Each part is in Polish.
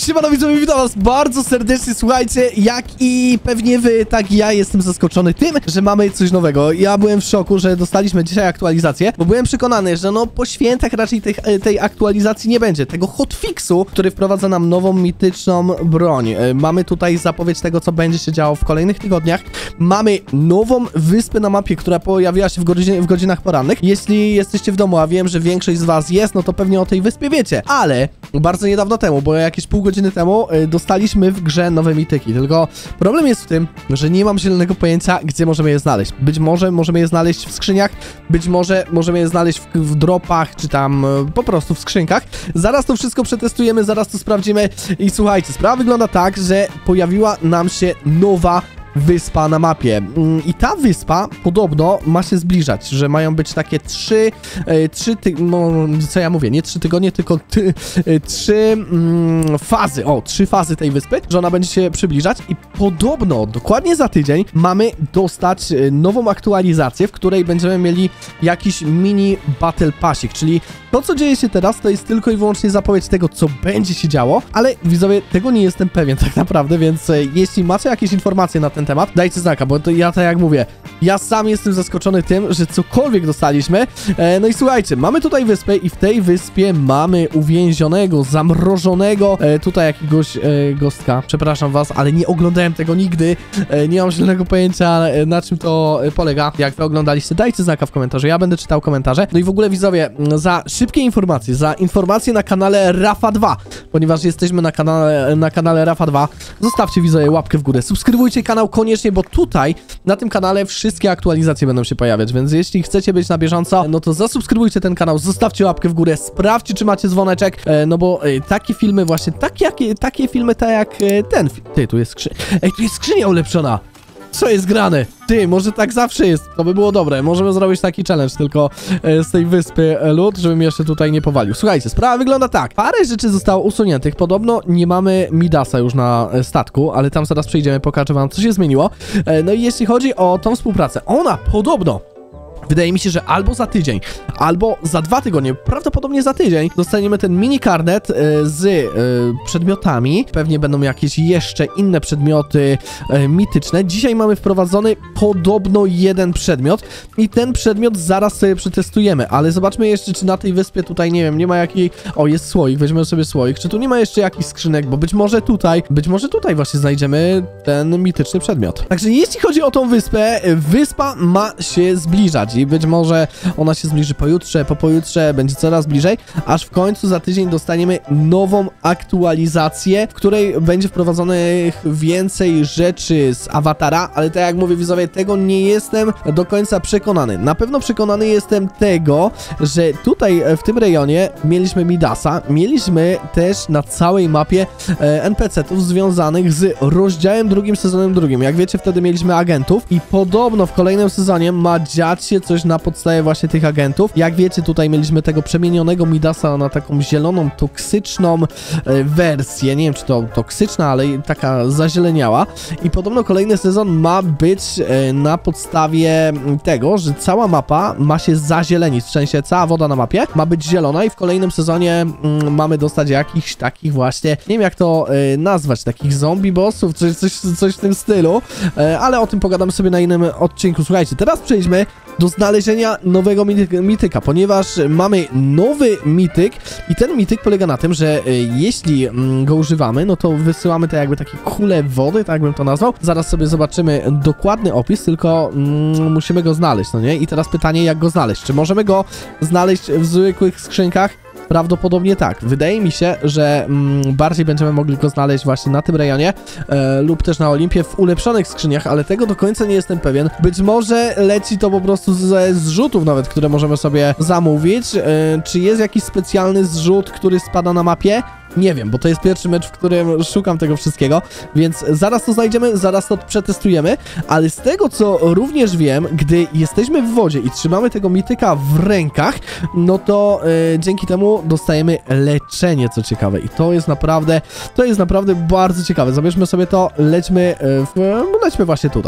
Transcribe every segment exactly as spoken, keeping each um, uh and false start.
Siemano widzowie, witam was bardzo serdecznie, słuchajcie, jak i pewnie wy, tak i ja jestem zaskoczony tym, że mamy coś nowego. Ja byłem w szoku, że dostaliśmy dzisiaj aktualizację, bo byłem przekonany, że no po świętach raczej tej, tej aktualizacji nie będzie, tego hotfixu, który wprowadza nam nową mityczną broń. Mamy tutaj zapowiedź tego, co będzie się działo w kolejnych tygodniach. Mamy nową wyspę na mapie, która pojawiła się w, godzin w godzinach porannych. Jeśli jesteście w domu, a wiem, że większość z was jest, no to pewnie o tej wyspie wiecie, ale bardzo niedawno temu, bo jakieś pół godziny temu y, dostaliśmy w grze nowe mityki, tylko problem jest w tym, że nie mam zielonego pojęcia, gdzie możemy je znaleźć. Być może możemy je znaleźć w skrzyniach, być może możemy je znaleźć w, w dropach, czy tam y, po prostu w skrzynkach. Zaraz to wszystko przetestujemy, zaraz to sprawdzimy i słuchajcie, sprawa wygląda tak, że pojawiła nam się nowa wyspa na mapie. I ta wyspa podobno ma się zbliżać, że mają być takie trzy, e, trzy ty, no, co ja mówię, nie trzy tygodnie, tylko ty, e, trzy mm, fazy, o, trzy fazy tej wyspy, że ona będzie się przybliżać i podobno dokładnie za tydzień mamy dostać nową aktualizację, w której będziemy mieli jakiś mini battle passik, czyli to, co dzieje się teraz, to jest tylko i wyłącznie zapowiedź tego, co będzie się działo, ale widzowie, tego nie jestem pewien tak naprawdę, więc e, jeśli macie jakieś informacje na ten temat, dajcie znaka, bo to ja tak jak mówię, ja sam jestem zaskoczony tym, że cokolwiek dostaliśmy. E, no i słuchajcie, mamy tutaj wyspę i w tej wyspie mamy uwięzionego, zamrożonego e, tutaj jakiegoś e, gostka. Przepraszam was, ale nie oglądałem tego nigdy, e, nie mam żadnego pojęcia, e, na czym to e, polega. Jak wy oglądaliście, dajcie znaka w komentarzu, ja będę czytał komentarze. No i w ogóle widzowie, za szybkie informacje, za informacje na kanale Rafa dwa, ponieważ jesteśmy na kanale, na kanale Rafa dwa, zostawcie widzowie łapkę w górę, subskrybujcie kanał koniecznie, bo tutaj na tym kanale wszystkie aktualizacje będą się pojawiać, więc jeśli chcecie być na bieżąco, no to zasubskrybujcie ten kanał, zostawcie łapkę w górę, sprawdźcie, czy macie dzwoneczek, e, no bo e, takie filmy właśnie, takie, jakie, takie filmy tak jak e, ten film. Ty, tu jest skrzynia. Ej, tu jest skrzynia ulepszona. Co jest grane? Ty, może tak zawsze jest, to by było dobre. Możemy zrobić taki challenge tylko e, z tej wyspy e, lód, żebym jeszcze tutaj nie powalił. Słuchajcie, sprawa wygląda tak. Parę rzeczy zostało usuniętych. Podobno nie mamy Midasa już na e, statku, ale tam zaraz przejdziemy, pokażę wam, co się zmieniło. E, no i jeśli chodzi o tą współpracę, ona podobno wydaje mi się, że albo za tydzień, albo za dwa tygodnie, prawdopodobnie za tydzień, dostaniemy ten mini karnet y, z y, przedmiotami. Pewnie będą jakieś jeszcze inne przedmioty y, mityczne. Dzisiaj mamy wprowadzony podobno jeden przedmiot i ten przedmiot zaraz sobie przetestujemy, ale zobaczmy jeszcze, czy na tej wyspie tutaj, nie wiem, nie ma jakiej... O, jest słoik, weźmiemy sobie słoik. Czy tu nie ma jeszcze jakichś skrzynek, bo być może tutaj, być może tutaj właśnie znajdziemy ten mityczny przedmiot. Także jeśli chodzi o tą wyspę, wyspa ma się zbliżać. I być może ona się zbliży pojutrze, po pojutrze będzie coraz bliżej, aż w końcu za tydzień dostaniemy nową aktualizację, w której będzie wprowadzonych więcej rzeczy z awatara, ale tak jak mówię widzowie, tego nie jestem do końca przekonany. Na pewno przekonany jestem tego, że tutaj w tym rejonie mieliśmy Midasa, mieliśmy też na całej mapie e, en pe ce ów związanych z rozdziałem drugim, sezonem drugim. Jak wiecie, wtedy mieliśmy agentów i podobno w kolejnym sezonie ma dziać się coś na podstawie właśnie tych agentów. Jak wiecie, tutaj mieliśmy tego przemienionego Midasa na taką zieloną, toksyczną e, wersję. Nie wiem, czy to toksyczna, ale taka zazieleniała. I podobno kolejny sezon ma być e, na podstawie tego, że cała mapa ma się zazielenić. W sensie cała woda na mapie ma być zielona i w kolejnym sezonie mm, mamy dostać jakichś takich właśnie, nie wiem jak to e, nazwać, takich zombie bossów, coś, coś, coś w tym stylu. E, ale o tym pogadamy sobie na innym odcinku. Słuchajcie, teraz przejdźmy do znalezienia nowego mityka, ponieważ mamy nowy mityk i ten mityk polega na tym, że y, jeśli mm, go używamy, no to wysyłamy te jakby takie kule wody, tak bym to nazwał. Zaraz sobie zobaczymy dokładny opis, tylko mm, musimy go znaleźć, no nie? I teraz pytanie, jak go znaleźć? Czy możemy go znaleźć w zwykłych skrzynkach? Prawdopodobnie tak. Wydaje mi się, że mm, bardziej będziemy mogli go znaleźć właśnie na tym rejonie e, lub też na Olimpie w ulepszonych skrzyniach, ale tego do końca nie jestem pewien. Być może leci to po prostu ze zrzutów nawet, które możemy sobie zamówić. E, czy jest jakiś specjalny zrzut, który spada na mapie? Nie wiem, bo to jest pierwszy mecz, w którym szukam tego wszystkiego, więc zaraz to znajdziemy, zaraz to przetestujemy, ale z tego, co również wiem, gdy jesteśmy w wodzie i trzymamy tego mityka w rękach, no to yy, dzięki temu dostajemy leczenie, co ciekawe, i to jest naprawdę, to jest naprawdę bardzo ciekawe. Zabierzmy sobie to, lećmy, yy, w, lećmy właśnie tutaj.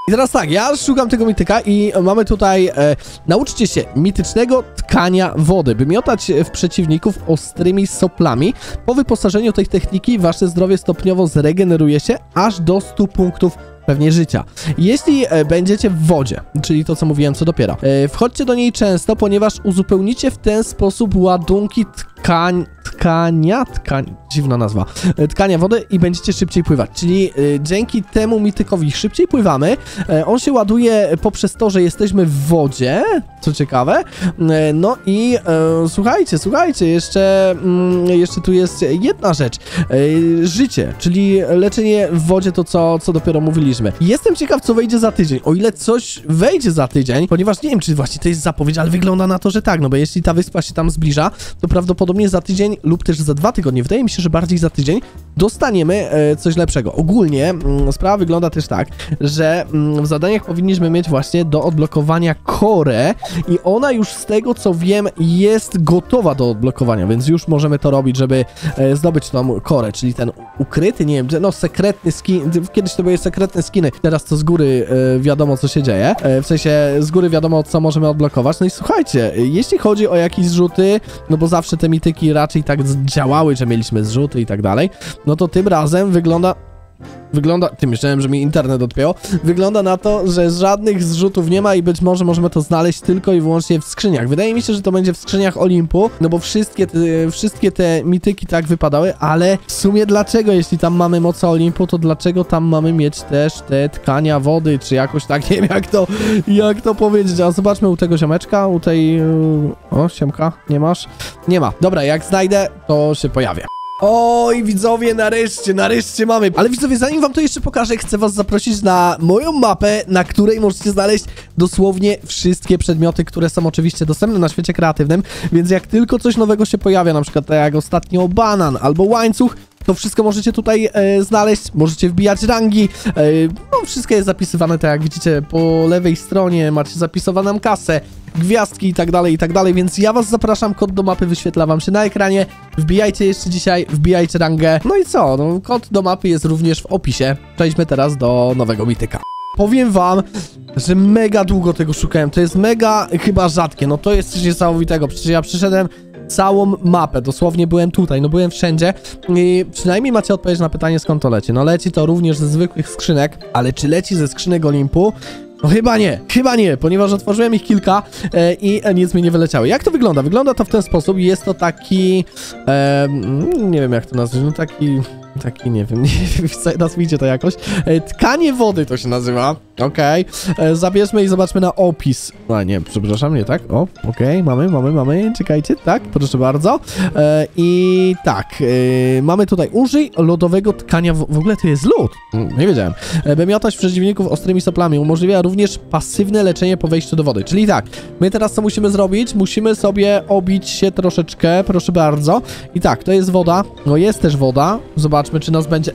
I teraz tak, ja szukam tego mityka i mamy tutaj, e, nauczcie się mitycznego tkania wody, by miotać w przeciwników ostrymi soplami. Po wyposażeniu tej techniki wasze zdrowie stopniowo zregeneruje się aż do stu punktów pewnie życia. Jeśli e, będziecie w wodzie, czyli to, co mówiłem, co dopiero, e, wchodźcie do niej często, ponieważ uzupełnicie w ten sposób ładunki tkań, tkania, tkań, dziwna nazwa, e, tkania wody i będziecie szybciej pływać, czyli e, dzięki temu mitykowi szybciej pływamy, e, on się ładuje poprzez to, że jesteśmy w wodzie, co ciekawe, e, no i e, słuchajcie, słuchajcie, jeszcze, mm, jeszcze tu jest jedna rzecz, e, życie, czyli leczenie w wodzie, to co, co dopiero mówiliśmy. Jestem ciekaw, co wejdzie za tydzień. O ile coś wejdzie za tydzień, ponieważ nie wiem, czy właśnie to jest zapowiedź, ale wygląda na to, że tak, no bo jeśli ta wyspa się tam zbliża, to prawdopodobnie za tydzień lub też za dwa tygodnie, wydaje mi się, że bardziej za tydzień, dostaniemy e, coś lepszego. Ogólnie mm, sprawa wygląda też tak, że mm, w zadaniach powinniśmy mieć właśnie do odblokowania korę i ona już z tego, co wiem, jest gotowa do odblokowania, więc już możemy to robić, żeby e, zdobyć tą korę, czyli ten ukryty, nie wiem, no sekretny skin, kiedyś to były sekretne skiny, teraz to z góry e, wiadomo, co się dzieje, e, w sensie z góry wiadomo, co możemy odblokować. No i słuchajcie, jeśli chodzi o jakieś zrzuty, no bo zawsze te mityki raczej tak działały, że mieliśmy zrzuty i tak dalej, no to tym razem wygląda... Wygląda... Ty, myślałem, że mi internet odpięło. Wygląda na to, że żadnych zrzutów nie ma i być może możemy to znaleźć tylko i wyłącznie w skrzyniach. Wydaje mi się, że to będzie w skrzyniach Olimpu, no bo wszystkie te, wszystkie te mityki tak wypadały, ale w sumie dlaczego, jeśli tam mamy moce Olimpu, to dlaczego tam mamy mieć też te tkania wody, czy jakoś tak, nie wiem jak to, jak to powiedzieć. A zobaczmy u tego ziomeczka, u tej... O, siemka, nie masz? Nie ma. Dobra, jak znajdę, to się pojawię. Oj, widzowie, nareszcie, nareszcie mamy. Ale widzowie, zanim wam to jeszcze pokażę, chcę was zaprosić na moją mapę, na której możecie znaleźć dosłownie wszystkie przedmioty, które są oczywiście dostępne na świecie kreatywnym, więc jak tylko coś nowego się pojawia, na przykład tak jak ostatnio banan albo łańcuch, to wszystko możecie tutaj e, znaleźć, możecie wbijać rangi, e, no wszystko jest zapisywane, tak jak widzicie po lewej stronie, macie zapisowaną kasę, gwiazdki i tak dalej, i tak dalej, więc ja was zapraszam, kod do mapy wyświetla wam się na ekranie, wbijajcie jeszcze dzisiaj, wbijajcie rangę, no i co, no kod do mapy jest również w opisie. Przejdźmy teraz do nowego mityka. Powiem wam, że mega długo tego szukałem, to jest mega chyba rzadkie, no to jest coś niesamowitego, przecież ja przyszedłem całą mapę, dosłownie byłem tutaj, no byłem wszędzie i przynajmniej macie odpowiedź na pytanie, skąd to leci. No leci to również ze zwykłych skrzynek, ale czy leci ze skrzynek Olimpu? No chyba nie, chyba nie, ponieważ otworzyłem ich kilka e, i nic mi nie wyleciały. Jak to wygląda? Wygląda to w ten sposób, jest to taki, e, nie wiem jak to nazwać, no taki... Taki, nie wiem, nie wiem, nazwijcie to jakoś. E, tkanie wody to się nazywa. Okej. Okay. Zabierzmy i zobaczmy na opis. A nie, przepraszam, nie tak. O, okej, okay. mamy, mamy, mamy. Czekajcie, tak, proszę bardzo. E, I tak, e, mamy tutaj użyj lodowego tkania w, w ogóle to jest lód. Nie wiedziałem. E, by miotać przeciwników ostrymi soplami. Umożliwia również pasywne leczenie po wejściu do wody. Czyli tak, my teraz co musimy zrobić? Musimy sobie obić się troszeczkę, proszę bardzo. I tak, to jest woda. No jest też woda. Zobaczmy, czy nas będzie...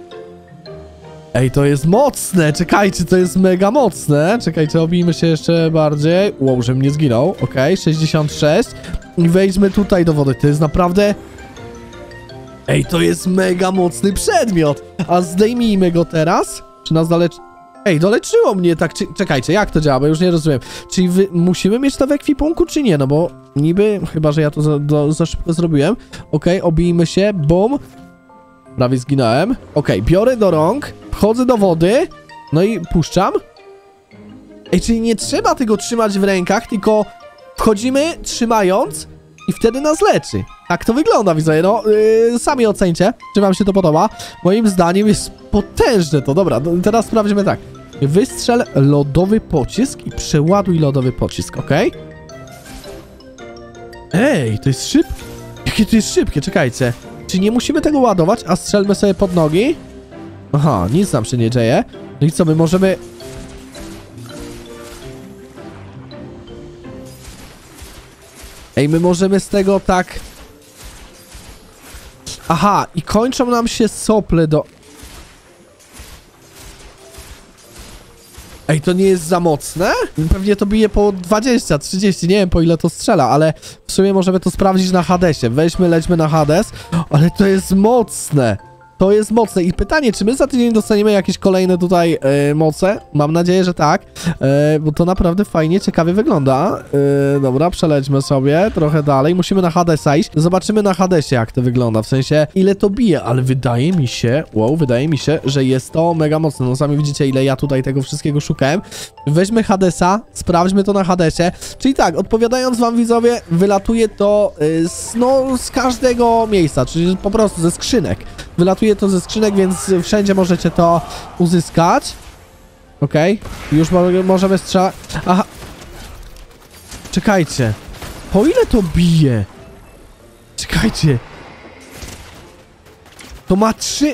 Ej, to jest mocne, czekajcie, to jest mega mocne. Czekajcie, obijmy się jeszcze bardziej. Wow, żebym nie zginął, okej, okay, sześćdziesiąt sześć. I wejdźmy tutaj do wody, to jest naprawdę... Ej, to jest mega mocny przedmiot. A zdejmijmy go teraz. Czy nas doleczy... Ej, doleczyło mnie, tak, czekajcie, jak to działa, bo już nie rozumiem. Czyli wy... musimy mieć to w ekwipunku, czy nie? No bo niby, chyba, że ja to za, do, za szybko zrobiłem. Okej, okay, obijmy się, bum. Prawie zginąłem. Okej, okay, biorę do rąk, wchodzę do wody, no i puszczam. Ej, czyli nie trzeba tego trzymać w rękach, tylko wchodzimy trzymając i wtedy nas leczy. Tak to wygląda, widzowie, no yy, sami ocencie, czy wam się to podoba. Moim zdaniem jest potężne to. Dobra, no, teraz sprawdzimy tak. Wystrzel lodowy pocisk i przeładuj lodowy pocisk, okej? Okay? Ej, to jest szybkie. Jakie to jest szybkie, czekajcie. Czy nie musimy tego ładować, a strzelmy sobie pod nogi? Aha, nic nam się nie dzieje. No i co, my możemy... Ej, my możemy z tego tak... Aha, i kończą nam się sople do... Ej, to nie jest za mocne? Pewnie to bije po dwadzieścia, trzydzieści, nie wiem po ile to strzela, ale w sumie możemy to sprawdzić na Hadesie. Weźmy, lećmy na Hades, ale to jest mocne. To jest mocne i pytanie, czy my za tydzień dostaniemy jakieś kolejne tutaj e, moce? Mam nadzieję, że tak, e, bo to naprawdę fajnie, ciekawie wygląda. E, dobra, przelećmy sobie trochę dalej. Musimy na Hadesa iść. Zobaczymy na Hadesie, jak to wygląda, w sensie ile to bije, ale wydaje mi się, wow, wydaje mi się, że jest to mega mocne. No sami widzicie, ile ja tutaj tego wszystkiego szukałem. Weźmy Hadesa, sprawdźmy to na Hadesie. Czyli tak, odpowiadając wam widzowie, wylatuje to y, z, no, z każdego miejsca, czyli po prostu ze skrzynek. Wylatuje to ze skrzynek, więc wszędzie możecie to uzyskać. Okej, okay. Już mo możemy strzelać. Aha. Czekajcie. Po ile to bije? Czekajcie. To ma trzy...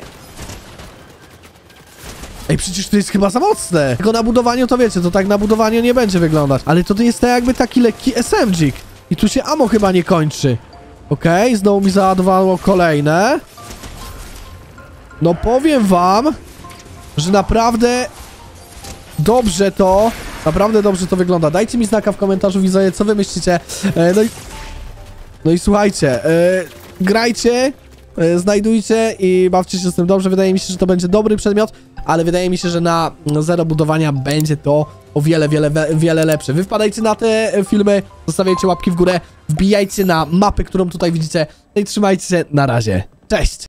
Ej, przecież to jest chyba za mocne. Tylko na budowaniu to wiecie, to tak na budowaniu nie będzie wyglądać. Ale to jest to jakby taki lekki S M G. I tu się ammo chyba nie kończy. Okej, okay, znowu mi załadowało kolejne. No powiem wam, że naprawdę dobrze to, naprawdę dobrze to wygląda. Dajcie mi znaka w komentarzu, widzowie, co wy myślicie. E, no, i, no i słuchajcie, e, grajcie, e, znajdujcie i bawcie się z tym dobrze. Wydaje mi się, że to będzie dobry przedmiot, ale wydaje mi się, że na zero budowania będzie to o wiele, wiele, wiele lepsze. Wy wpadajcie na te filmy, zostawiajcie łapki w górę, wbijajcie na mapę, którą tutaj widzicie. No i trzymajcie się, na razie. Cześć!